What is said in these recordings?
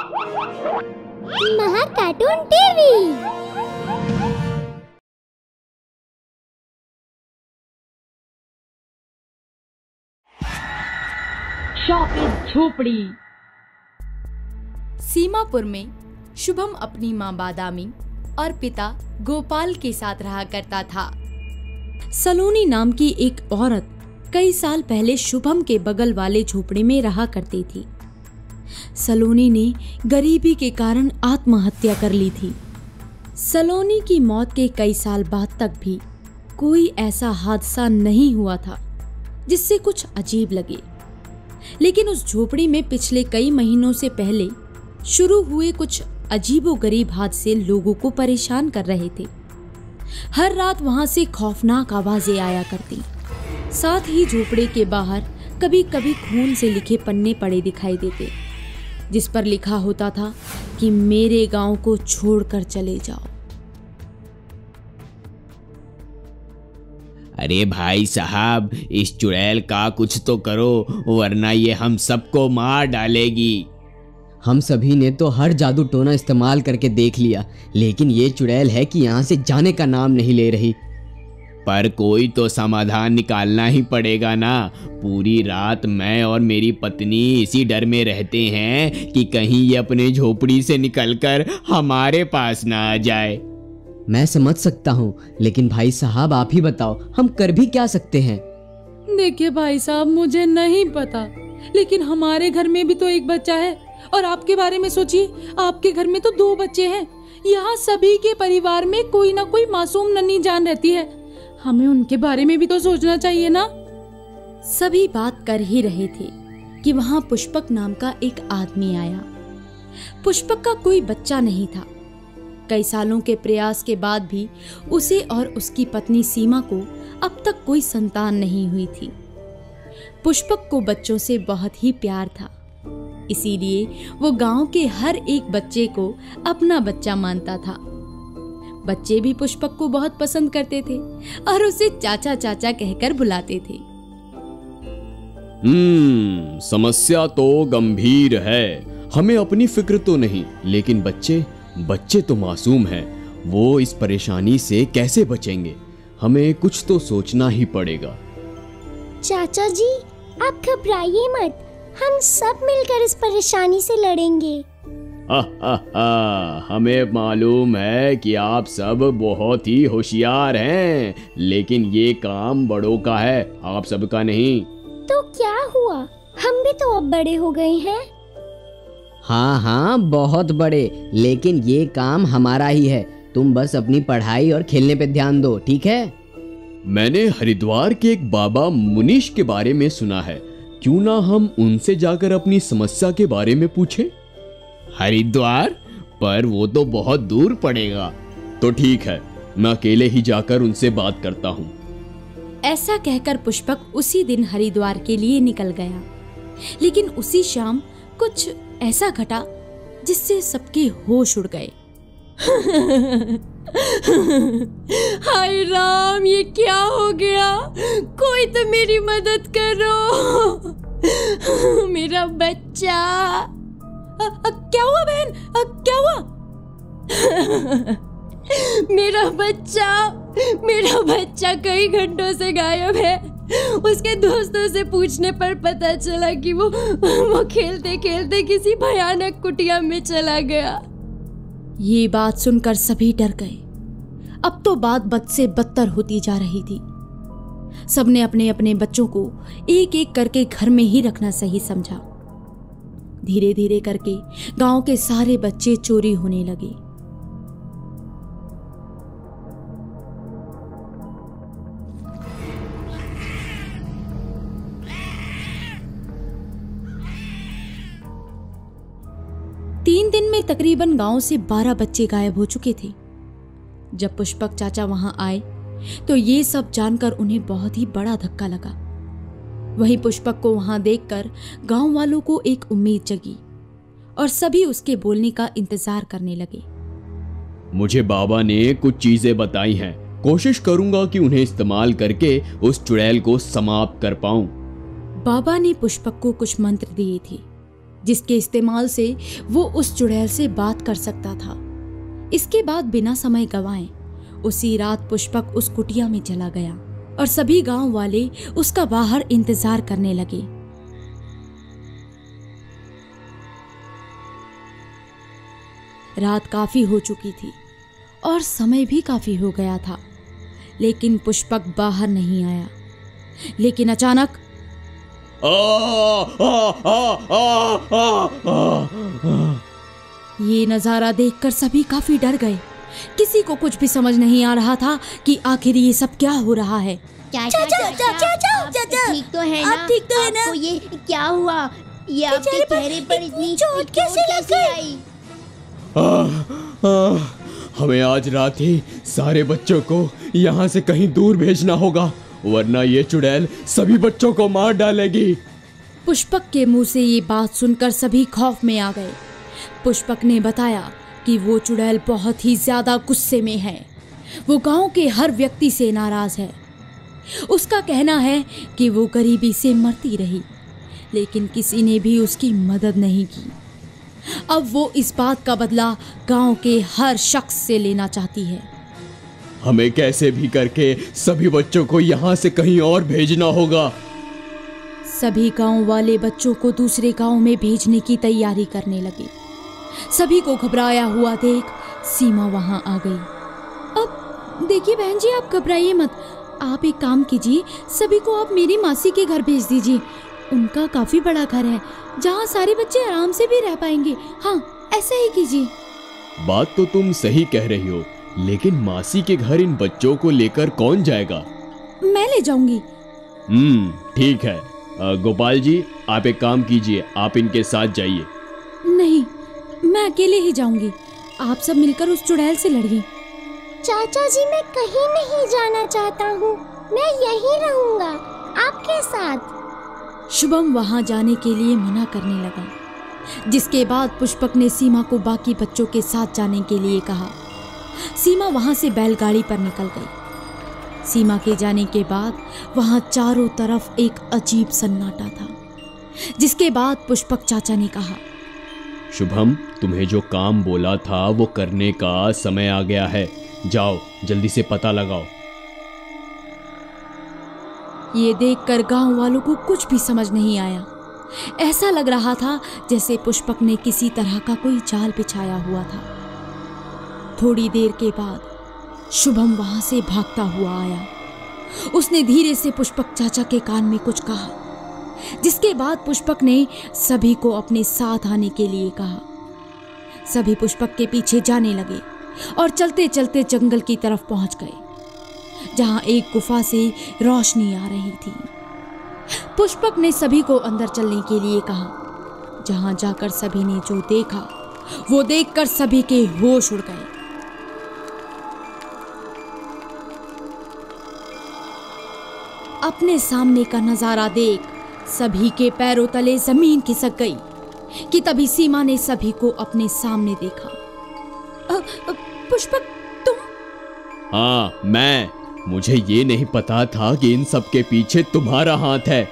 महा cartoon TV. Shopping झोपड़ी। सीमापुर में शुभम अपनी मां बादामी और पिता गोपाल के साथ रहा करता था। सलोनी नाम की एक औरत कई साल पहले शुभम के बगल वाले झोपड़े में रहा करती थी। सलोनी ने गरीबी के कारण आत्महत्या कर ली थी। सलोनी की मौत के कई साल बाद तक भी कोई ऐसा हादसा नहीं हुआ था जिससे कुछ अजीब लगे, लेकिन उस झोपड़ी में पिछले कई महीनों से पहले शुरू हुए कुछ अजीबोगरीब हादसे लोगों को परेशान कर रहे थे। हर रात वहां से खौफनाक आवाजें आया करती। साथ ही झोपड़े के बाहर कभी कभी खून से लिखे पन्ने पड़े दिखाई देते, जिस पर लिखा होता था कि मेरे गांव को छोड़कर चले जाओ। अरे भाई साहब, इस चुड़ैल का कुछ तो करो, वरना ये हम सबको मार डालेगी। हम सभी ने तो हर जादू टोना इस्तेमाल करके देख लिया, लेकिन ये चुड़ैल है कि यहाँ से जाने का नाम नहीं ले रही। पर कोई तो समाधान निकालना ही पड़ेगा ना। पूरी रात मैं और मेरी पत्नी इसी डर में रहते हैं कि कहीं ये अपने झोपड़ी से निकलकर हमारे पास ना आ जाए। मैं समझ सकता हूँ, लेकिन भाई साहब आप ही बताओ, हम कर भी क्या सकते हैं? देखिए भाई साहब, मुझे नहीं पता, लेकिन हमारे घर में भी तो एक बच्चा है, और आपके बारे में सोचिए, आपके घर में तो 2 बच्चे हैं। यहाँ सभी के परिवार में कोई ना कोई मासूम नन्ही जान रहती है। हमें उनके बारे में भी तो सोचना चाहिए ना। सभी बात कर ही रहे थे कि वहाँ पुष्पक नाम का एक आदमी आया। पुष्पक का कोई बच्चा नहीं था। कई सालों के प्रयास के बाद भी उसे और उसकी पत्नी सीमा को अब तक कोई संतान नहीं हुई थी। पुष्पक को बच्चों से बहुत ही प्यार था, इसीलिए वो गांव के हर एक बच्चे को अपना बच्चा मानता था। बच्चे भी पुष्पक को बहुत पसंद करते थे और उसे चाचा चाचा कहकर बुलाते थे। समस्या तो गंभीर है। हमें अपनी फिक्र तो नहीं, लेकिन बच्चे तो मासूम हैं। वो इस परेशानी से कैसे बचेंगे? हमें कुछ तो सोचना ही पड़ेगा। चाचा जी, आप घबराइए मत, हम सब मिलकर इस परेशानी से लड़ेंगे। हमें मालूम है कि आप सब बहुत ही होशियार हैं, लेकिन ये काम बड़ों का है, आप सबका नहीं। तो क्या हुआ, हम भी तो अब बड़े हो गए हैं। हाँ, बहुत बड़े, लेकिन ये काम हमारा ही है। तुम बस अपनी पढ़ाई और खेलने पे ध्यान दो, ठीक है? मैंने हरिद्वार के एक बाबा मुनीश के बारे में सुना है। क्यों ना हम उनसे जाकर अपनी समस्या के बारे में पूछें? हरिद्वार? पर वो तो बहुत दूर पड़ेगा। तो ठीक है, मैं अकेले ही जाकर उनसे बात करता हूँ। ऐसा कहकर पुष्पक उसी दिन हरिद्वार के लिए निकल गया, लेकिन उसी शाम कुछ ऐसा घटा जिससे सबके होश उड़ गए। हाय राम, ये क्या हो गया? कोई तो मेरी मदद करो। मेरा बच्चा। क्या हुआ बहन, क्या हुआ? मेरा बच्चा कई घंटों से गायब है। उसके दोस्तों से पूछने पर पता चला कि वो खेलते खेलते किसी भयानक कुटिया में चला गया। ये बात सुनकर सभी डर गए। अब तो बात बद से बदतर होती जा रही थी। सबने अपने अपने बच्चों को एक एक करके घर में ही रखना सही समझा। धीरे धीरे करके गांव के सारे बच्चे चोरी होने लगे। तीन दिन में तकरीबन गांव से 12 बच्चे गायब हो चुके थे। जब पुष्पक चाचा वहां आए तो ये सब जानकर उन्हें बहुत ही बड़ा धक्का लगा। वहीं पुष्पक को वहां देखकर गांव वालों को एक उम्मीद जगी और सभी उसके बोलने का इंतजार करने लगे। मुझे बाबा ने कुछ चीजें बताई हैं, कोशिश करूंगा कि उन्हें इस्तेमाल करके उस चुड़ैल को समाप्त कर पाऊं। बाबा ने पुष्पक को कुछ मंत्र दिए थे जिसके इस्तेमाल से वो उस चुड़ैल से बात कर सकता था। इसके बाद बिना समय गंवाए उसी रात पुष्पक उस कुटिया में चला गया और सभी गांव वाले उसका बाहर इंतजार करने लगे। रात काफी हो चुकी थी और समय भी काफी हो गया था, लेकिन पुष्पक बाहर नहीं आया। लेकिन अचानक ये नजारा देखकर सभी काफी डर गए। किसी को कुछ भी समझ नहीं आ रहा था कि आखिर ये सब क्या हो रहा है। चाचा ठीक तो है ना? आप ठीक तो है ना? आपको ये क्या हुआ? ये आपके चेहरे पर इतनी चोट कैसे आई? हमें आज रात ही सारे बच्चों को यहाँ से कहीं दूर भेजना होगा, वरना ये चुड़ैल सभी बच्चों को मार डालेगी। पुष्पक के मुंह से ये बात सुनकर सभी खौफ में आ गए। पुष्पक ने बताया कि वो चुड़ैल बहुत ही ज्यादा गुस्से में है। वो गांव के हर व्यक्ति से नाराज है। उसका कहना है कि वो गरीबी से मरती रही, लेकिन किसी ने भी उसकी मदद नहीं की। अब वो इस बात का बदला गांव के हर शख्स से लेना चाहती है। हमें कैसे भी करके सभी बच्चों को यहाँ से कहीं और भेजना होगा। सभी गांव वाले बच्चों को दूसरे गांव में भेजने की तैयारी करने लगे। सभी को घबराया हुआ देख सीमा वहां आ गई। अब देखिए बहन जी, आप घबराइए मत। आप एक काम कीजिए, सभी को आप मेरी मासी के घर भेज दीजिए। उनका काफी बड़ा घर है जहाँ सारे बच्चे आराम से भी रह पाएंगे। हाँ, ऐसा ही कीजिए। बात तो तुम सही कह रही हो, लेकिन मासी के घर इन बच्चों को लेकर कौन जाएगा? मैं ले जाऊंगी। ठीक है। गोपाल जी, आप एक काम कीजिए, आप इनके साथ जाइए। नहीं, मैं अकेले ही जाऊंगी। आप सब मिलकर उस चुड़ैल से लड़िए। चाचा जी, मैं कहीं नहीं जाना चाहता हूँ, मैं यहीं रहूंगा आपके साथ। शुभम वहां जाने के लिए मना करने लगा, जिसके बाद पुष्पक ने सीमा को बाकी बच्चों के साथ जाने के लिए कहा। सीमा वहां से बैलगाड़ी पर निकल गई। सीमा के जाने के बाद वहां चारों तरफ एक अजीब सन्नाटा था, जिसके बाद पुष्पक चाचा ने कहा, शुभम, तुम्हें जो काम बोला था वो करने का समय आ गया है। जाओ, जल्दी से पता लगाओ। ये देखकर गांव वालों को कुछ भी समझ नहीं आया। ऐसा लग रहा था जैसे पुष्पक ने किसी तरह का कोई जाल बिछाया हुआ था। थोड़ी देर के बाद शुभम वहां से भागता हुआ आया। उसने धीरे से पुष्पक चाचा के कान में कुछ कहा, जिसके बाद पुष्पक ने सभी को अपने साथ आने के लिए कहा। सभी पुष्पक के पीछे जाने लगे और चलते चलते जंगल की तरफ पहुंच गए, जहां एक गुफा से रोशनी आ रही थी। पुष्पक ने सभी को अंदर चलने के लिए कहा। जहां जाकर सभी ने जो देखा वो देखकर सभी के होश उड़ गए। अपने सामने का नजारा देख सभी के पैरों तले जमीन खिसक गई कि तभी सीमा ने सभी को अपने सामने देखा। पुष्पक, तुम? हाँ, मैं। मुझे ये नहीं पता था कि इन सब के पीछे तुम्हारा हाथ है।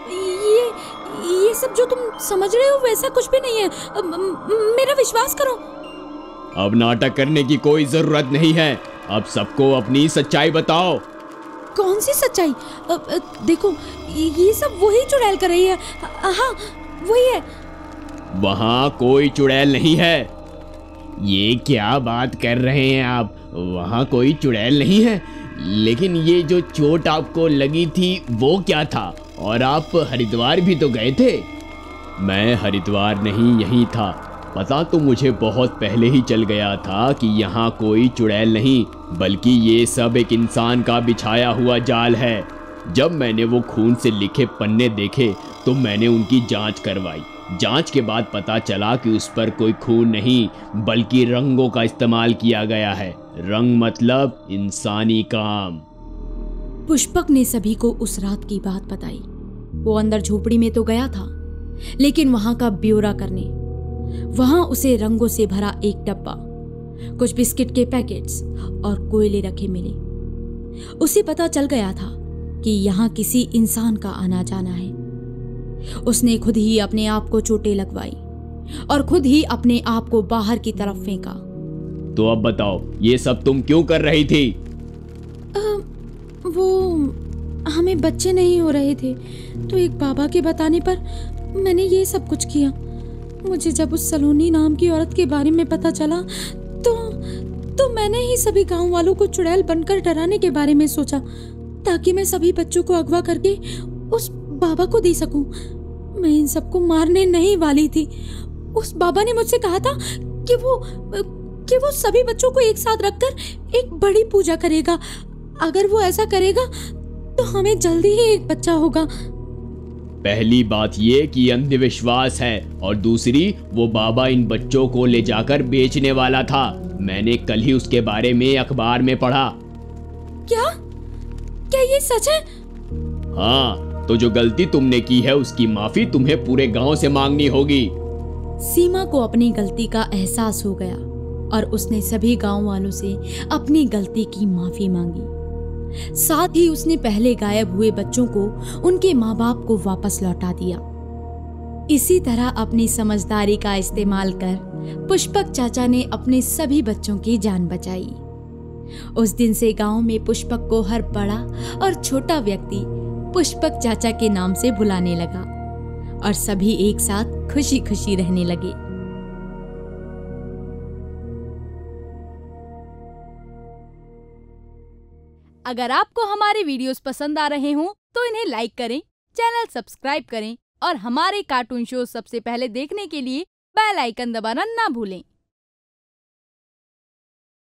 ये सब जो तुम समझ रहे हो वैसा कुछ भी नहीं है। मेरा विश्वास करो। अब नाटक करने की कोई जरूरत नहीं है। अब सबको अपनी सच्चाई बताओ। कौन सी सच्चाई? देखो, ये सब वही चुड़ैल कर रही है। हाँ, वही है। वहाँ कोई चुड़ैल नहीं है। ये क्या बात कर रहे हैं आप? वहाँ कोई चुड़ैल नहीं है। लेकिन ये जो चोट आपको लगी थी वो क्या था? और आप हरिद्वार भी तो गए थे। मैं हरिद्वार नहीं, यहीं था। पता तो मुझे बहुत पहले ही चल गया था कि यहाँ कोई चुड़ैल नहीं, बल्कि ये सब एक इंसान का बिछाया हुआ जाल है। जब मैंने वो खून से लिखे पन्ने देखे तो मैंने उनकी जांच करवाई। जांच के बाद पता चला कि उस पर कोई खून नहीं, बल्कि रंगों का इस्तेमाल किया गया है। रंग मतलब इंसानी काम। पुष्पक ने सभी को उस रात की बात बताई। वो अंदर झोपड़ी में तो गया था, लेकिन वहां का ब्यौरा करने। वहां उसे रंगों से भरा एक डब्बा, कुछ बिस्किट के पैकेट्स और कोयले रखे मिले। उसे पता चल गया था कि यहाँ किसी इंसान का आना जाना है। उसने खुद ही अपने आप को चोटें लगवाई और खुद ही अपने आप को बाहर की तरफ फेंका। तो अब बताओ, ये सब तुम क्यों कर रही थी? वो हमें बच्चे नहीं हो रहे थे, तो एक बाबा के बताने पर मैंने ये सब कुछ किया। मुझे जब उस सलोनी नाम की औरत के बारे में पता चला तो मैंने ही सभी गांव वालों को चुड़ैल बनकर डराने के बारे में सोचा, ताकि मैं सभी बच्चों को अगवा करके उस बाबा को दे सकूं। मैं इन सबको मारने नहीं वाली थी। उस बाबा ने मुझसे कहा था कि वो सभी बच्चों को एक साथ रखकर एक बड़ी पूजा करेगा। अगर वो ऐसा करेगा तो हमें जल्दी ही एक बच्चा होगा। पहली बात ये कि अंधविश्वास है, और दूसरी वो बाबा इन बच्चों को ले जाकर बेचने वाला था। मैंने कल ही उसके बारे में अखबार में पढ़ा। क्या ये सच है? हाँ, तो जो गलती तुमने की है उसकी माफी तुम्हें पूरे गांव से मांगनी होगी। सीमा को अपनी गलती का एहसास हो गया और उसने सभी गांव वालों से अपनी गलती की माफी मांगी। साथ ही उसने पहले गायब हुए बच्चों को उनके माँ बाप को वापस लौटा दिया। इसी तरह अपनी समझदारी का इस्तेमाल कर पुष्पक चाचा ने अपने सभी बच्चों की जान बचाई। उस दिन से गांव में पुष्पक को हर बड़ा और छोटा व्यक्ति पुष्पक चाचा के नाम से बुलाने लगा और सभी एक साथ खुशी खुशी रहने लगे। अगर आपको हमारे वीडियोस पसंद आ रहे हों तो इन्हें लाइक करें, चैनल सब्सक्राइब करें और हमारे कार्टून शो सबसे पहले देखने के लिए बेल आइकन दबाना ना भूलें।